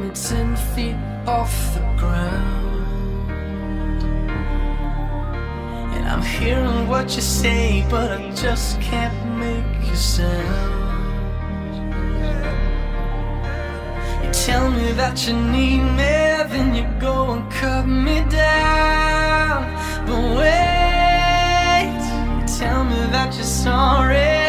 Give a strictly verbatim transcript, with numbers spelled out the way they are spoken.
only ten feet off the ground. And I'm hearing what you say, but I just can't make you sound. You tell me that you need me, then you go and cut me down. But wait, you tell me that you're sorry,